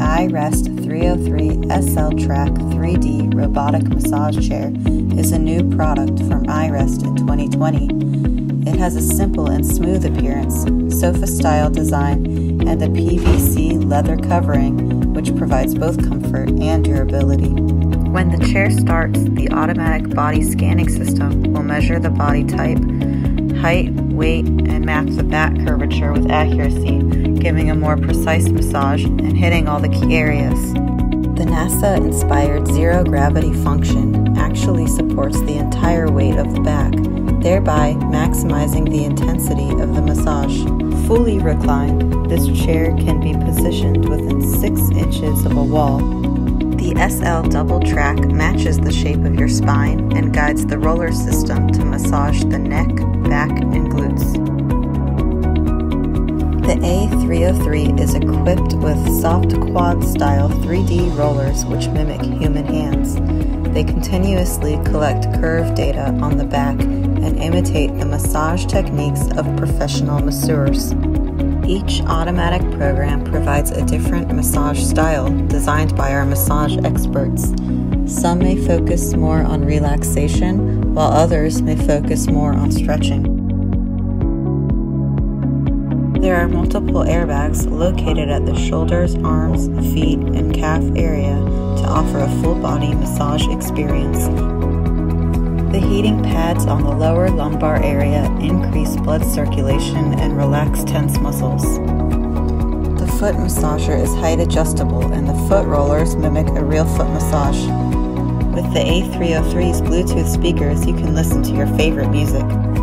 iRest 303 SL Track 3D Robotic Massage Chair is a new product from iRest in 2020. It has a simple and smooth appearance, sofa-style design, and a PVC leather covering, which provides both comfort and durability. When the chair starts, the automatic body scanning system will measure the body type, height, weight, and map the back curvature with accuracy, giving a more precise massage and hitting all the key areas. The NASA-inspired zero-gravity function actually supports the entire weight of the back, thereby maximizing the intensity of the massage. Fully reclined, this chair can be positioned within 6 inches of a wall. The SL Double Track matches the shape of your spine and guides the roller system to massage the neck, back, and glutes. The A303 is equipped with soft quad-style 3D rollers which mimic human hands. They continuously collect curve data on the back and imitate the massage techniques of professional masseurs. Each automatic program provides a different massage style designed by our massage experts. Some may focus more on relaxation, while others may focus more on stretching. There are multiple airbags located at the shoulders, arms, feet, and calf area to offer a full-body massage experience. The heating pads on the lower lumbar area increase blood circulation and relax tense muscles. The foot massager is height adjustable and the foot rollers mimic a real foot massage. With the A303's Bluetooth speakers, you can listen to your favorite music.